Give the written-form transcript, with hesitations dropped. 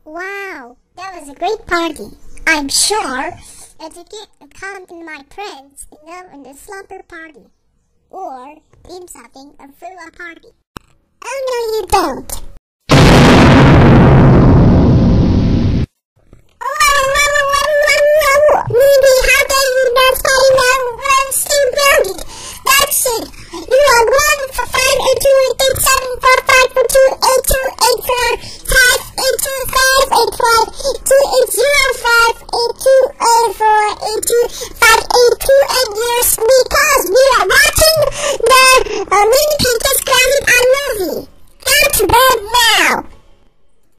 Wow, that was a great party. I'm sure that you can count in my friends in the slumber party or in something or through a party. Oh no, you don't. Maybe how can you not say no? I'm still building. That's it. You are 1 for 5 and 2 8 7 4 5 and 2 8 2 8 4 5 8 2 8 0 5 8 2